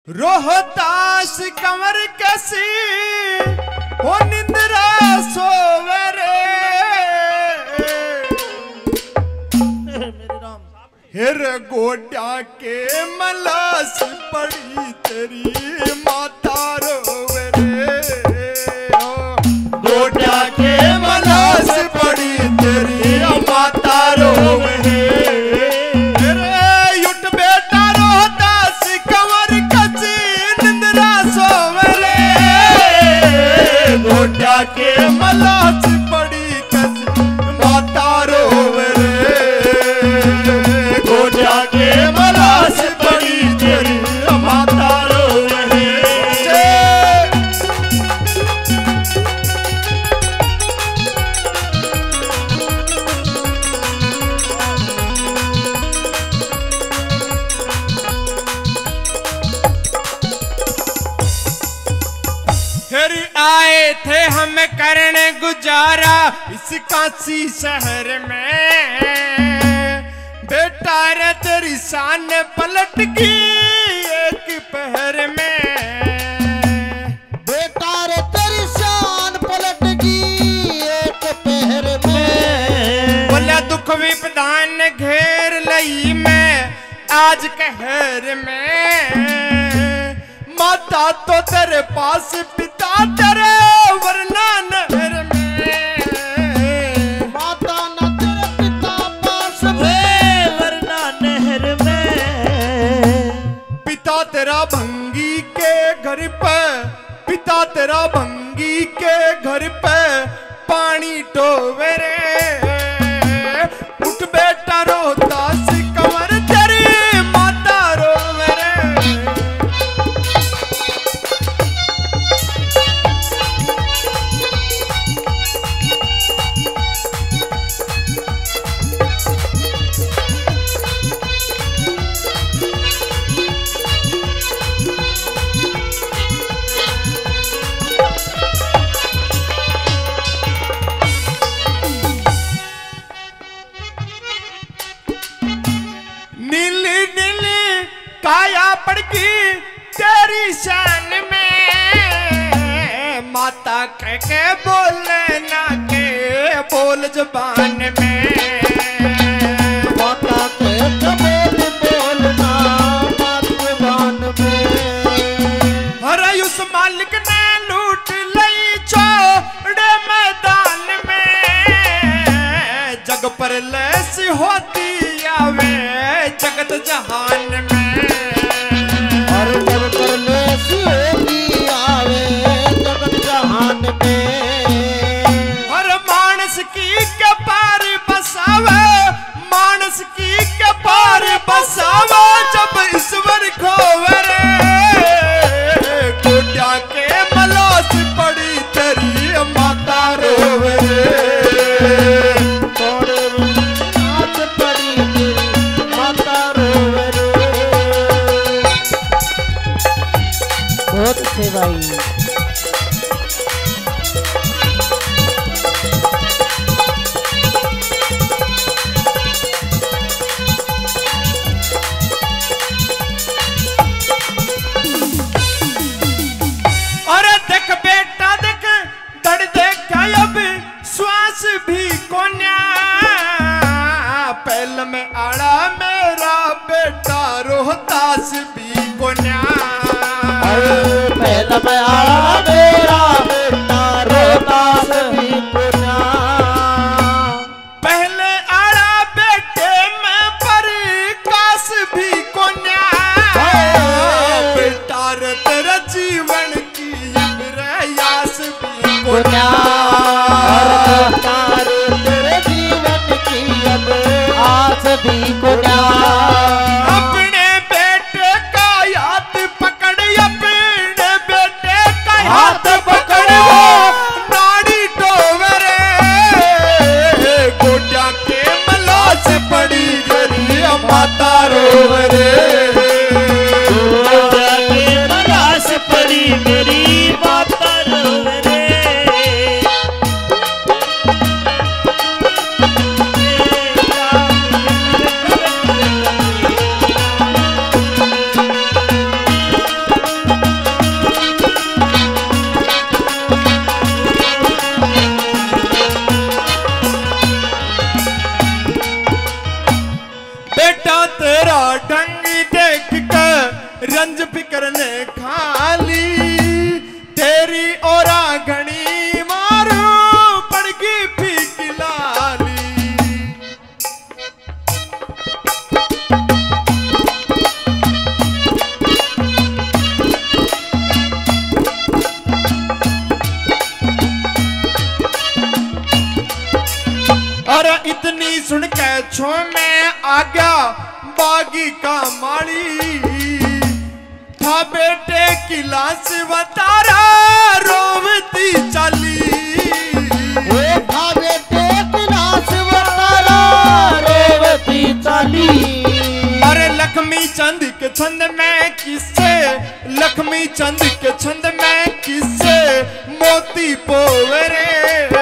रोहतास कंवर कैसी हो निंद्रा सोवरे हिर गोड्या के मलास पड़ी तेरी माता रोवरे गोड्या के मलास पड़ी तेरी माता रोवरे गोड्या के मलास पड़ी कस माता रोवरे गोड्या के मलास पड़ी तेरी माता रोवरे फिर आए थे हम करने गुजारा इस काशी शहर में बेटा रे तेरी शान पलट गई एक पहर में बेटा रे तेरी शान पलट गई एक पहर में बोला दुख विपदान घेर लई मैं आज कहर में माता तो तेरे पास पिता तेरे वरना नहर में माता न तेरे पिता पास में वरना नहर में पिता तेरा भंगी के घर पे पिता तेरा भंगी के घर पे पानी टोवे रे उठ बेटा रोहतास कंवर तेरी माता रोवे रे काया पड़ गई तेरी शान में माता कह के बोले ना के बोल जुबान में माता कह के बोलना मात जुबान में अरे उस मालिक ने लूट लई छोड़े मैदान में जग पर लैस होती आवे जगत जहान में हर जग पर लैसी होती आवे जगत जहान में हर मानस की के पार बसावे मानस की के पार बसावे जब ईश्वर खोवे रे गोड्या के मलास पड़ी तेरी माता रोवे बहुत अच्छे भाई अरे देख बेटा देख दड़ देख अब श्वास भी कोन्या पहल में आड़ा मेरा बेटा रोहतास भी कोन्या पहला मैं आड़ा मेरा बेटा रोहतास भी कोन्या पहले आड़ा बेटे में प्रकाश भी कोन्या बेटा रे तेरा जीवन की प्रयास भी कोन्या तेरे जीवन की अब आस भी कोन्या अपने बेटे का हाथ पकड़ अपने बेटे का हाथ पकड़ वो नाड़ी डोवे रे गोड्या के मलास पड़ी गरी माता रोवे रे गोड्या के मलास पड़ी मेरी माता रोवे रे गंज फिकर ने खाली तेरी ओरा घनी मारू पड़गी फीकी लाली। अरे इतनी सुन के छो मैं आ गया बागी का माली था बेटे की लाश बतारा रोवती चली। वो था बेटे की लाश बतारा रोवती चली। अरे लक्ष्मी चंद के छंद में किससे लक्ष्मी चंद के छंद में किससे मोती पोवरे